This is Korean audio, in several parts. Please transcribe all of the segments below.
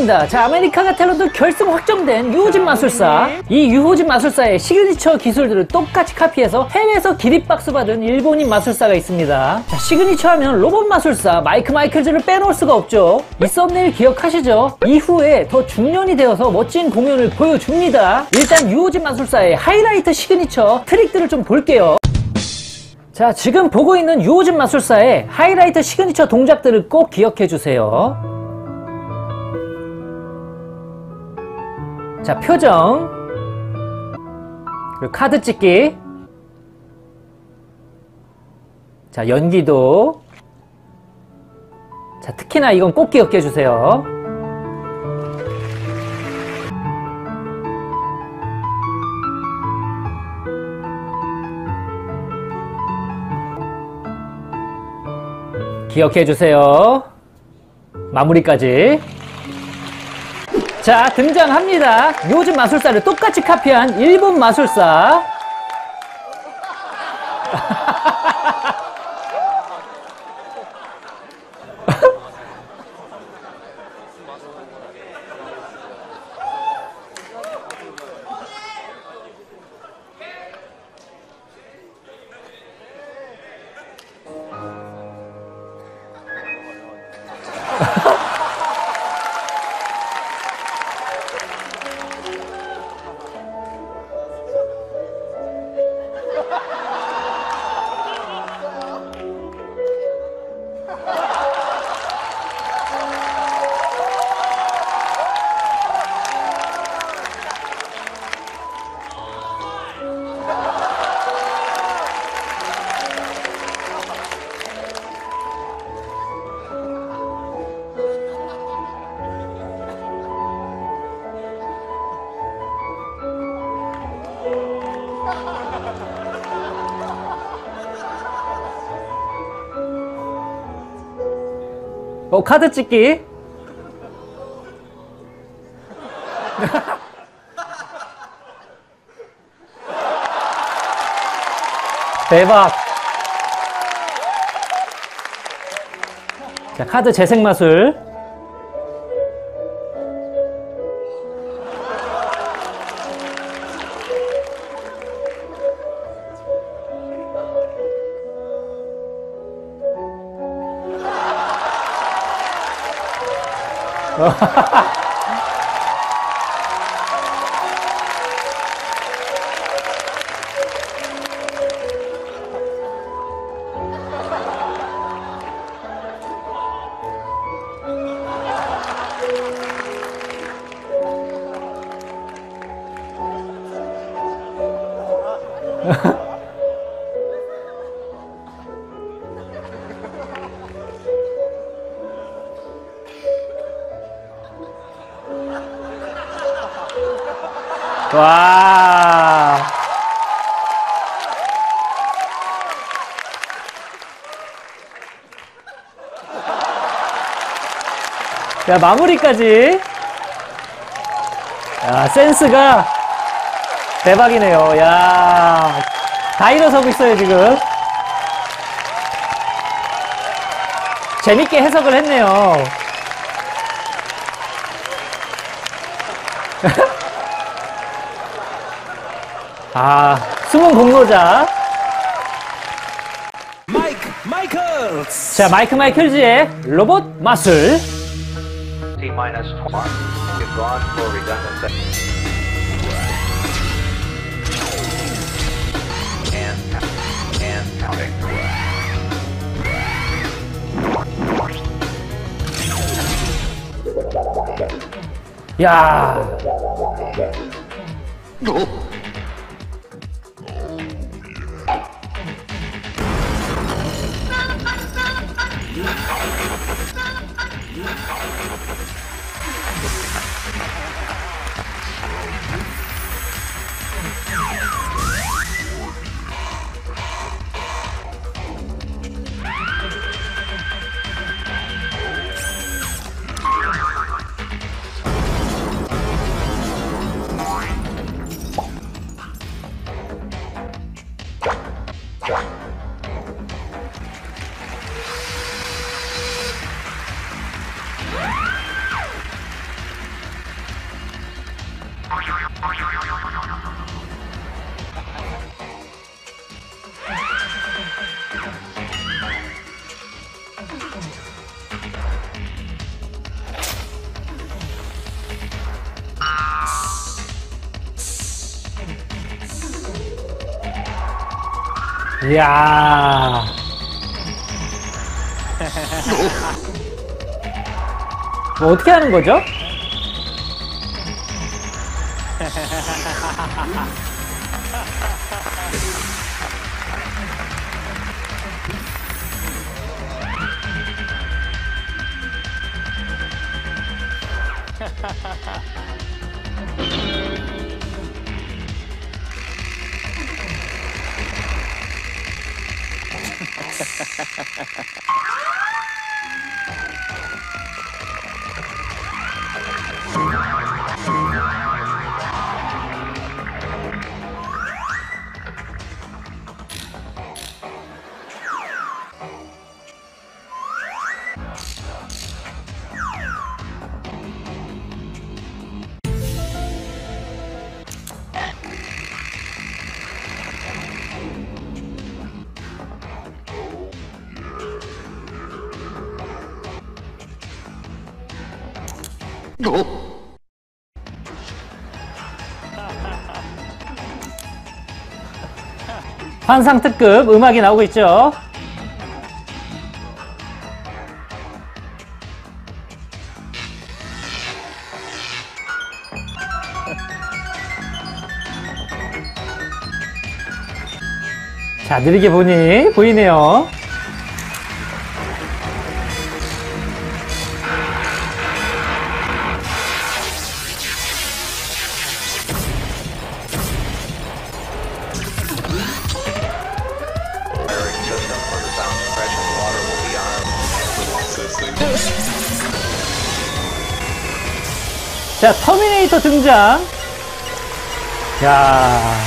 시작됐습니다. 자, 아메리카가 탤런트 결승 확정된 유호진 마술사. 이 유호진 마술사의 시그니처 기술들을 똑같이 카피해서 해외에서 기립박수 받은 일본인 마술사가 있습니다. 자, 시그니처 하면 로봇 마술사 마이크 마이클즈를 빼놓을 수가 없죠. 이 썸네일 기억하시죠? 이후에 더 중년이 되어서 멋진 공연을 보여줍니다. 일단 유호진 마술사의 하이라이트 시그니처 트릭들을 좀 볼게요. 자, 지금 보고 있는 유호진 마술사의 하이라이트 시그니처 동작들을 꼭 기억해 주세요. 자, 표정, 그리고 카드 찍기, 자, 연기도. 자, 특히나 이건 꼭 기억해 주세요. 기억해 주세요. 마무리까지. 자, 등장합니다. 요즘 마술사를 똑같이 카피한 일본 마술사. 카드 찍기. 대박. 자, 카드 재생 마술. 와. 자, 마무리까지. 야, 센스가 대박이네요. 야, 다 일어서고 있어요, 지금. 재밌게 해석을 했네요. 아, 숨은 공로자. 자, 마이크 마이클즈의 로봇 마술. 야. 이야. 뭐 어떻게 하는 거죠? 환상 특급 음악이 나오고 있죠. 자, 느리게 보이네요. 자, 터미네이터 등장. 야.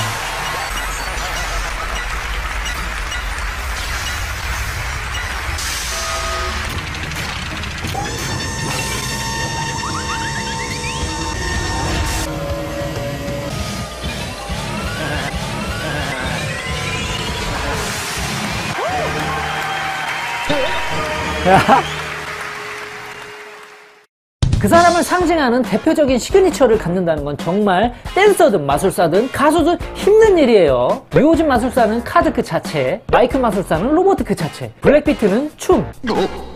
그 사람을 상징하는 대표적인 시그니처를 갖는다는 건 정말 댄서든 마술사든 가수든 힘든 일이에요. 류호진 마술사는 카드 그 자체, 마이크 마술사는 로봇 그 자체, 블랙비트는 춤,